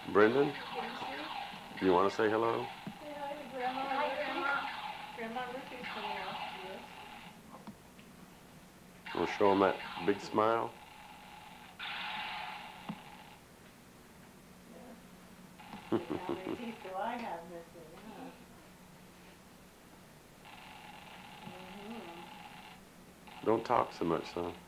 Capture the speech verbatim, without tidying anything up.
Brendan, do you want to say hello? Say hi to Grandma. Hi, Grandma. Grandma Ruthie's coming out to us. We'll show him that big smile. Yeah. How many teeth do I have missing, huh? Mm-hmm. Don't talk so much, son.